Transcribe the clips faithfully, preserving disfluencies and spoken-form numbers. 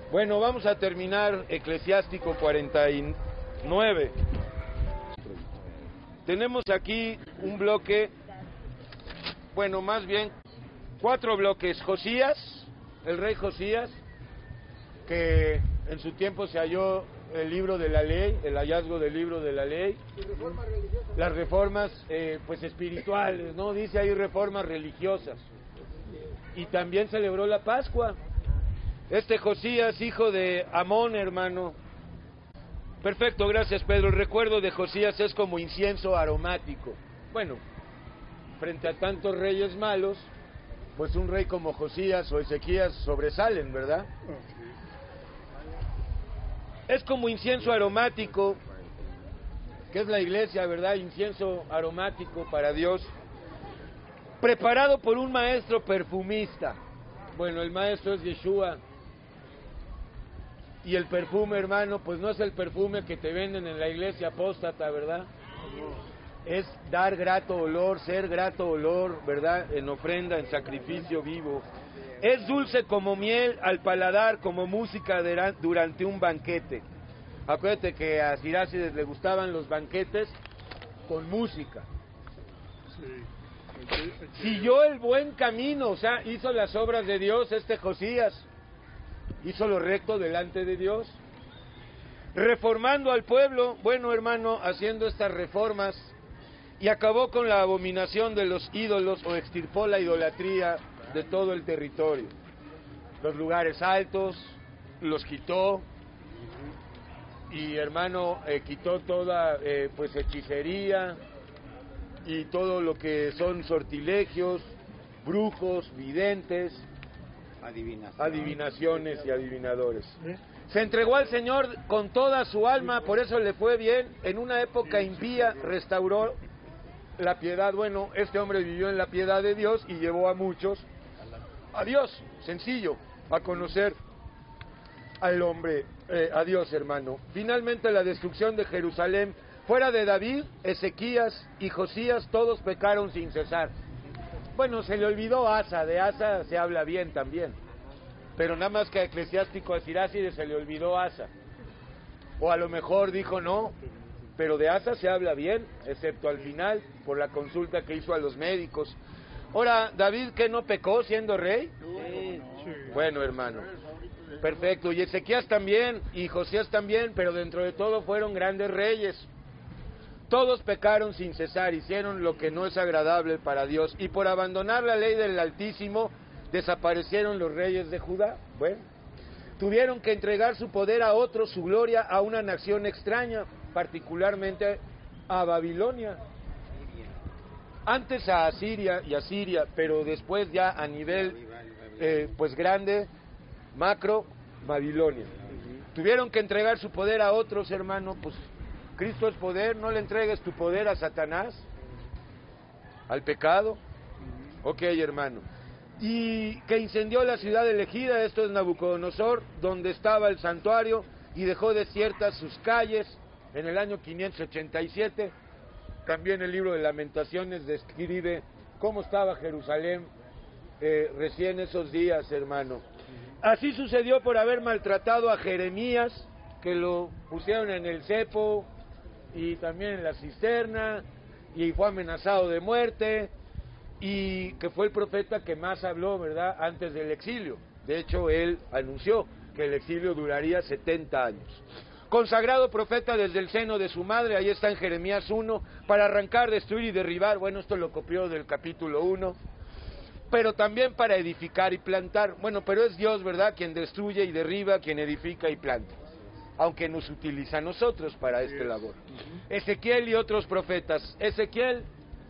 Bueno, vamos a terminar Eclesiástico cuarenta y nueve. Tenemos aquí un bloque, bueno, más bien cuatro bloques. Josías, el rey Josías, que en su tiempo se halló el libro de la ley, el hallazgo del libro de la ley. ¿Y reformas religiosas? Las reformas, eh, pues espirituales, ¿no? Dice ahí reformas religiosas. Y también celebró la Pascua. Este Josías, hijo de Amón, hermano. Perfecto, gracias Pedro. El recuerdo de Josías es como incienso aromático. Bueno, frente a tantos reyes malos, pues un rey como Josías o Ezequías sobresalen, ¿verdad? Es como incienso aromático, que es la iglesia, ¿verdad? Incienso aromático para Dios, preparado por un maestro perfumista. Bueno, el maestro es Yeshua. Y el perfume, hermano, pues no es el perfume que te venden en la iglesia apóstata, ¿verdad? Es dar grato olor, ser grato olor, ¿verdad? En ofrenda, en sacrificio vivo. Es dulce como miel al paladar, como música durante un banquete. Acuérdate que a Cirácides le gustaban los banquetes con música. Siguió el buen camino, o sea, hizo las obras de Dios este Josías. Hizo lo recto delante de Dios, reformando al pueblo, bueno hermano, haciendo estas reformas, y acabó con la abominación de los ídolos, o extirpó la idolatría de todo el territorio. Los lugares altos los quitó, y hermano, eh, quitó toda eh, pues hechicería, y todo lo que son sortilegios, brujos, videntes, Adivinaciones. adivinaciones y adivinadores. Se entregó al Señor con toda su alma, por eso le fue bien. En una época impía restauró la piedad. Bueno, este hombre vivió en la piedad de Dios y llevó a muchos a Dios, sencillo, a conocer al hombre, eh, a Dios, hermano. Finalmente la destrucción de Jerusalén. Fuera de David, Ezequías y Josías, todos pecaron sin cesar. Bueno, se le olvidó Asa, de Asa se habla bien también, pero nada más que a Eclesiástico a Cirácides se le olvidó Asa, o a lo mejor dijo no, pero de Asa se habla bien, excepto al final, por la consulta que hizo a los médicos. Ahora, David, ¿qué no pecó siendo rey? Sí. Bueno, hermano, perfecto, y Ezequías también, y Josías también, pero dentro de todo fueron grandes reyes. Todos pecaron sin cesar, hicieron lo que no es agradable para Dios, y por abandonar la ley del Altísimo, desaparecieron los reyes de Judá. Bueno, tuvieron que entregar su poder a otros, su gloria a una nación extraña, particularmente a Babilonia. Antes a Asiria y a Siria, pero después ya a nivel eh, pues grande, macro, Babilonia. Tuvieron que entregar su poder a otros, hermano, pues Cristo es poder, no le entregues tu poder a Satanás, al pecado. Ok, hermano. Y que incendió la ciudad elegida, esto es Nabucodonosor, donde estaba el santuario, y dejó desiertas sus calles en el año quinientos ochenta y siete. También el libro de Lamentaciones describe cómo estaba Jerusalén eh, recién esos días, hermano. Así sucedió por haber maltratado a Jeremías, que lo pusieron en el cepo y también en la cisterna, y fue amenazado de muerte, y que fue el profeta que más habló, ¿verdad?, antes del exilio. De hecho, él anunció que el exilio duraría setenta años. Consagrado profeta desde el seno de su madre, ahí está en Jeremías uno, para arrancar, destruir y derribar. Bueno, esto lo copió del capítulo uno, pero también para edificar y plantar. Bueno, pero es Dios, ¿verdad?, quien destruye y derriba, quien edifica y planta, aunque nos utiliza a nosotros para esta labor. Ezequiel y otros profetas. Ezequiel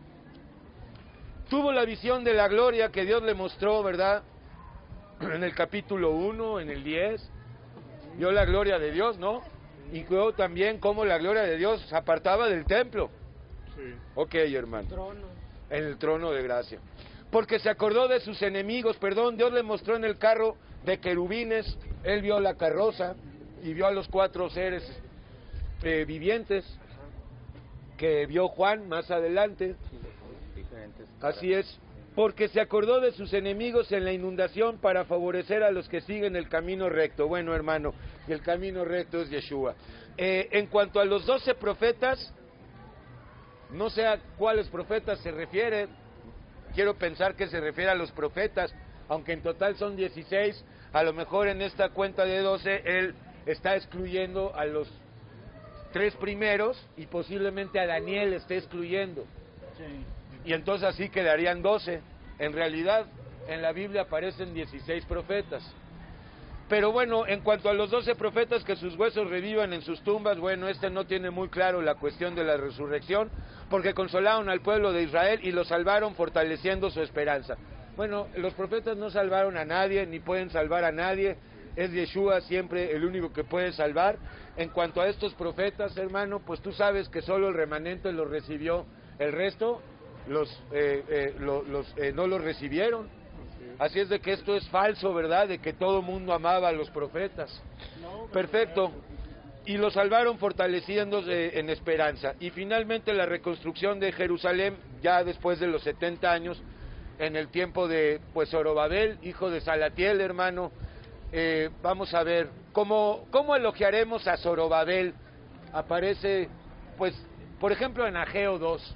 tuvo la visión de la gloria que Dios le mostró, ¿verdad?, en el capítulo uno, en el diez, vio la gloria de Dios, ¿no? Y vio también cómo la gloria de Dios se apartaba del templo. Sí. Ok, hermano. Trono. En el trono de gracia. Porque se acordó de sus enemigos, perdón, Dios le mostró en el carro de querubines, él vio la carroza, y vio a los cuatro seres eh, vivientes que vio Juan más adelante. Así es, porque se acordó de sus enemigos en la inundación para favorecer a los que siguen el camino recto. Bueno, hermano, y el camino recto es Yeshua. Eh, en cuanto a los doce profetas, no sé a cuáles profetas se refiere, quiero pensar que se refiere a los profetas, aunque en total son dieciséis, a lo mejor en esta cuenta de doce él está excluyendo a los tres primeros y posiblemente a Daniel esté excluyendo. Sí. Y entonces así quedarían doce. En realidad, en la Biblia aparecen dieciséis profetas. Pero bueno, en cuanto a los doce profetas que sus huesos revivan en sus tumbas, bueno, este no tiene muy claro la cuestión de la resurrección, porque consolaron al pueblo de Israel y lo salvaron fortaleciendo su esperanza. Bueno, los profetas no salvaron a nadie, ni pueden salvar a nadie, es Yeshua siempre el único que puede salvar. En cuanto a estos profetas, hermano, pues tú sabes que solo el remanente los recibió, el resto los, eh, eh, lo, los eh, no los recibieron. Así es de que esto es falso, ¿verdad? De que todo mundo amaba a los profetas. Perfecto. Y los salvaron fortaleciéndose en esperanza. Y finalmente la reconstrucción de Jerusalén, ya después de los setenta años, en el tiempo de pues Zorobabel, hijo de Salatiel, hermano. Eh, vamos a ver, ¿cómo, ¿cómo elogiaremos a Zorobabel? Aparece, pues, por ejemplo, en Ageo dos.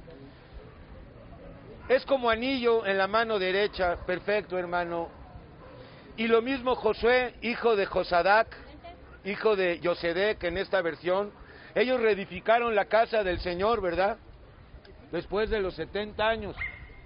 Es como anillo en la mano derecha, perfecto, hermano. Y lo mismo Josué, hijo de Josadac, hijo de Yosedec, en esta versión. Ellos reedificaron la casa del Señor, ¿verdad? Después de los setenta años.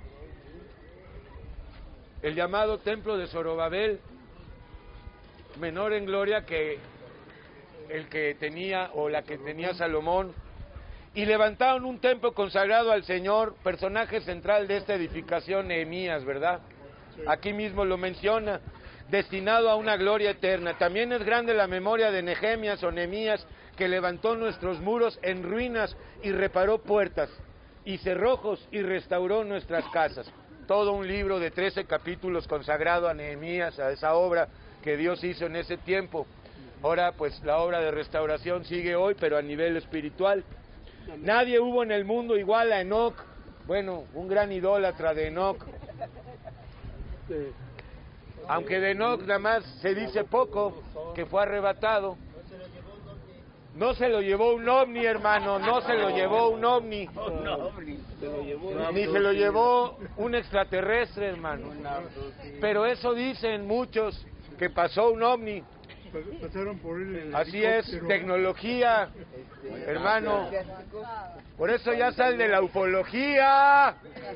El llamado templo de Zorobabel, menor en gloria que el que tenía o la que tenía Salomón. Y levantaron un templo consagrado al Señor, personaje central de esta edificación, Nehemías, ¿verdad? Aquí mismo lo menciona, destinado a una gloria eterna. También es grande la memoria de Nehemías o Nehemías, que levantó nuestros muros en ruinas y reparó puertas y cerrojos y restauró nuestras casas. Todo un libro de trece capítulos consagrado a Nehemías, a esa obra que Dios hizo en ese tiempo. Ahora, pues la obra de restauración sigue hoy, pero a nivel espiritual. Nadie hubo en el mundo igual a Enoc, bueno, un gran idólatra de Enoc. Aunque de Enoc nada más se dice poco, que fue arrebatado. No se lo llevó un ovni, hermano, no se lo llevó un ovni. Ni se lo llevó un extraterrestre, hermano. Pero eso dicen muchos, que pasó un ovni. Pasaron por él. Así es, tecnología, hermano. Por eso ya sal de la ufología.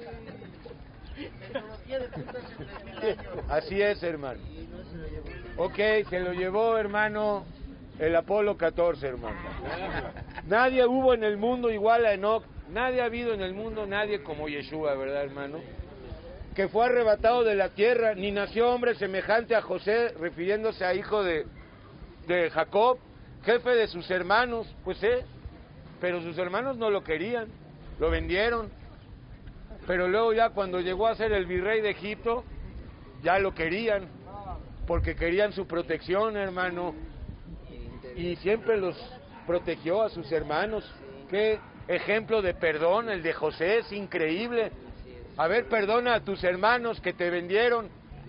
Así es, hermano. Ok, se lo llevó, hermano, el Apolo catorce, hermano. Nadie hubo en el mundo igual a Enoc. Nadie ha habido en el mundo, nadie como Yeshua, ¿verdad, hermano? Que fue arrebatado de la tierra, ni nació hombre semejante a José, refiriéndose a hijo de, de Jacob, jefe de sus hermanos, pues eh, pero sus hermanos no lo querían, lo vendieron, pero luego ya cuando llegó a ser el virrey de Egipto, ya lo querían, porque querían su protección, hermano, y siempre los protegió a sus hermanos. Qué ejemplo de perdón el de José, es increíble. A ver, perdona a tus hermanos que te vendieron.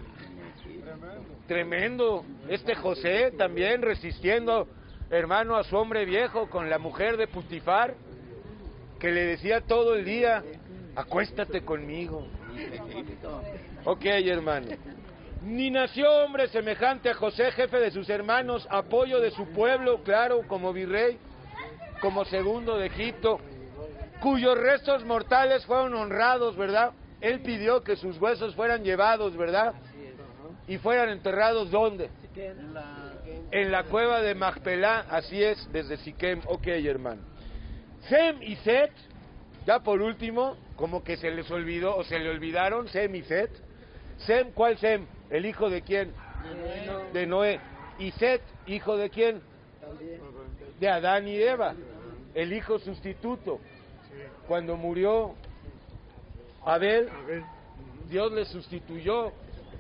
Tremendo. Este José también resistiendo, hermano, a su hombre viejo con la mujer de Putifar, que le decía todo el día, acuéstate conmigo. Ok, hermano. Ni nació hombre semejante a José, jefe de sus hermanos, apoyo de su pueblo, claro, como virrey, como segundo de Egipto, cuyos restos mortales fueron honrados, ¿verdad? Él pidió que sus huesos fueran llevados, ¿verdad? Y fueran enterrados, ¿dónde? En la cueva de Macpelá, así es, desde Siquem. Ok, hermano. Sem y Set, ya por último, como que se les olvidó, o se le olvidaron, Sem y Set. Sem, ¿cuál Sem? ¿El hijo de quién? De Noé. ¿Y Set, hijo de quién? De Adán y Eva, el hijo sustituto. Cuando murió Abel, Dios le sustituyó.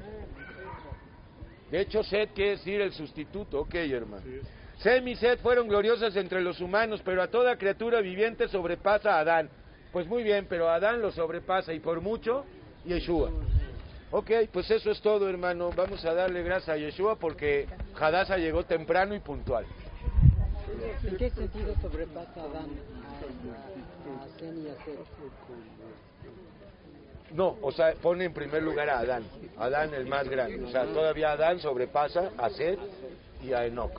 De hecho, Set quiere decir el sustituto. Ok, hermano. Sem y Set fueron gloriosas entre los humanos, pero a toda criatura viviente sobrepasa a Adán. Pues muy bien, pero Adán lo sobrepasa, y por mucho, Yeshua. Ok, pues eso es todo, hermano. Vamos a darle gracias a Yeshua porque Hadassah llegó temprano y puntual. ¿En qué sentido sobrepasa a Adán a, a Zen y a Seth? No, o sea, pone en primer lugar a Adán. Adán el más grande. O sea, todavía Adán sobrepasa a Seth y a Enoch.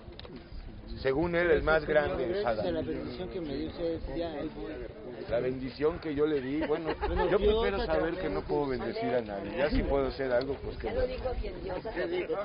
Según él, el más grande es Adán. La bendición que me dio usted ya es... La bendición que yo le di, bueno, yo prefiero saber que no puedo bendecir a nadie. Ya si puedo hacer algo, pues que... Ya lo dijo bien Dios. Ya lo dijo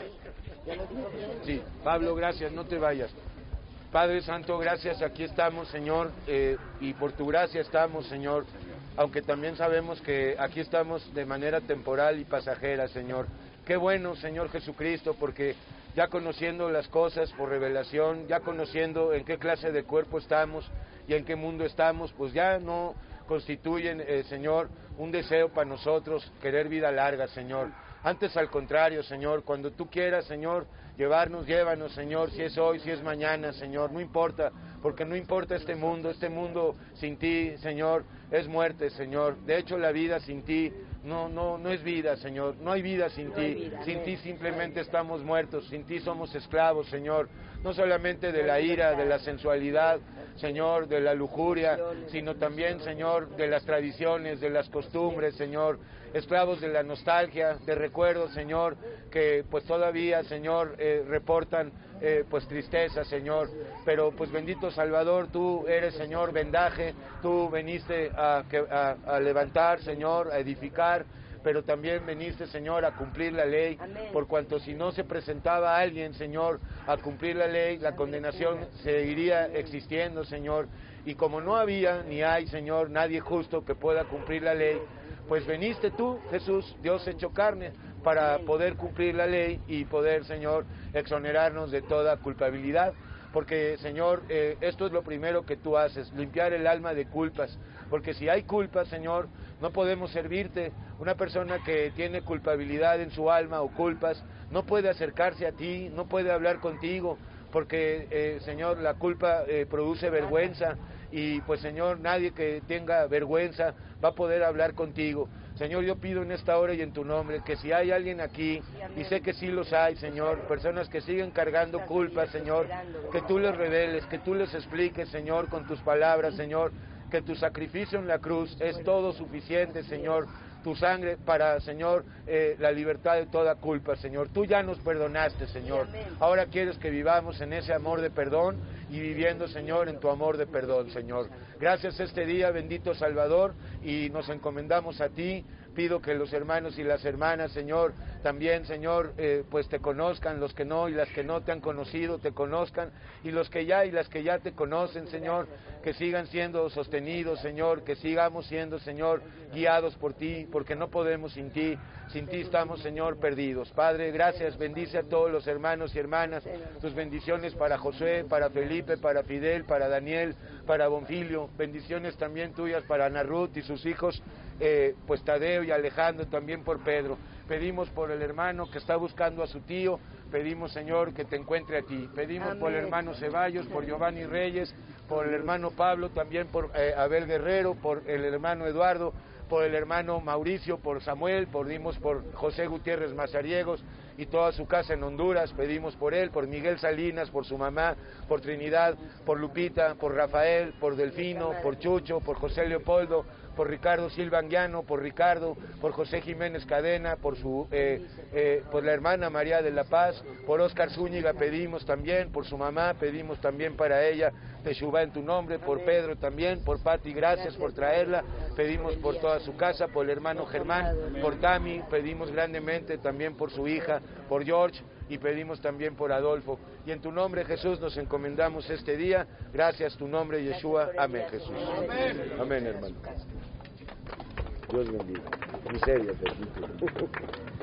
bien. Sí, Pablo, gracias, no te vayas. Padre Santo, gracias, aquí estamos, Señor, eh, y por tu gracia estamos, Señor, aunque también sabemos que aquí estamos de manera temporal y pasajera, Señor. Qué bueno, Señor Jesucristo, porque ya conociendo las cosas por revelación, ya conociendo en qué clase de cuerpo estamos y en qué mundo estamos, pues ya no constituyen, eh, Señor, un deseo para nosotros querer vida larga, Señor. Antes al contrario, Señor, cuando tú quieras, Señor, llevarnos, llévanos, Señor, si es hoy, si es mañana, Señor, no importa, porque no importa este mundo, este mundo sin ti, Señor, es muerte, Señor. De hecho, la vida sin ti no no no es vida, Señor, no hay vida sin ti, sin ti simplemente estamos muertos, sin ti somos esclavos, Señor, no solamente de la ira, de la sensualidad, Señor, de la lujuria, sino también, Señor, de las tradiciones, de las costumbres, Señor, esclavos de la nostalgia, de recuerdos, Señor, que pues todavía, Señor, eh, reportan eh, pues tristeza, Señor, pero pues bendito Salvador, tú eres, Señor, vendaje, tú veniste a, a, a levantar, Señor, a edificar, pero también veniste, Señor, a cumplir la ley, Amén. Por cuanto si no se presentaba alguien, Señor, a cumplir la ley, la condenación seguiría existiendo, Señor, y como no había ni hay, Señor, nadie justo que pueda cumplir la ley, pues veniste tú, Jesús, Dios hecho carne, para poder cumplir la ley y poder, Señor, exonerarnos de toda culpabilidad. Porque, Señor, eh, esto es lo primero que tú haces, limpiar el alma de culpas. Porque si hay culpas, Señor, no podemos servirte. Una persona que tiene culpabilidad en su alma o culpas, no puede acercarse a ti, no puede hablar contigo. Porque, eh, Señor, la culpa eh, produce vergüenza. Y, pues, Señor, nadie que tenga vergüenza va a poder hablar contigo. Señor, yo pido en esta hora y en tu nombre que si hay alguien aquí, y sé que sí los hay, Señor, personas que siguen cargando culpas, Señor, que tú les reveles, que tú les expliques, Señor, con tus palabras, Señor, que tu sacrificio en la cruz es todo suficiente, Señor, tu sangre para, Señor, eh, la libertad de toda culpa, Señor. Tú ya nos perdonaste, Señor. Ahora quieres que vivamos en ese amor de perdón y viviendo, Señor, en tu amor de perdón, Señor. Gracias este día, bendito Salvador, y nos encomendamos a ti. Pido que los hermanos y las hermanas, Señor, también, Señor, eh, pues te conozcan, los que no y las que no te han conocido, te conozcan, y los que ya y las que ya te conocen, Señor, que sigan siendo sostenidos, Señor, que sigamos siendo, Señor, guiados por ti, porque no podemos sin ti, sin ti estamos, Señor, perdidos. Padre, gracias, bendice a todos los hermanos y hermanas, tus bendiciones para Josué, para Felipe, para Fidel, para Daniel, para Bonfilio, bendiciones también tuyas para Ana Ruth y sus hijos, eh, pues Tadeo y Alejandro, también por Pedro. Pedimos por el hermano que está buscando a su tío, pedimos, Señor, que te encuentre a ti. Pedimos Amén. Por el hermano Ceballos, por Giovanni Reyes, por el hermano Pablo, también por eh, Abel Guerrero, por el hermano Eduardo, por el hermano Mauricio, por Samuel, pedimos por José Gutiérrez Mazariegos y toda su casa en Honduras, pedimos por él, por Miguel Salinas, por su mamá, por Trinidad, por Lupita, por Rafael, por Delfino, por Chucho, por José Leopoldo, por Ricardo Silva Anguiano, por Ricardo, por José Jiménez Cadena, por su eh, eh, por la hermana María de la Paz, por Óscar Zúñiga pedimos también, por su mamá pedimos también para ella, Teshuvá en tu nombre, por Pedro también, por Pati, gracias por traerla, pedimos por toda su casa, por el hermano Germán, por Tami, pedimos grandemente también por su hija, por George, y pedimos también por Adolfo. Y en tu nombre, Jesús, nos encomendamos este día. Gracias, tu nombre, Yeshua. Amén, Jesús. Amén, Amén hermano. Dios bendiga. Miseria, te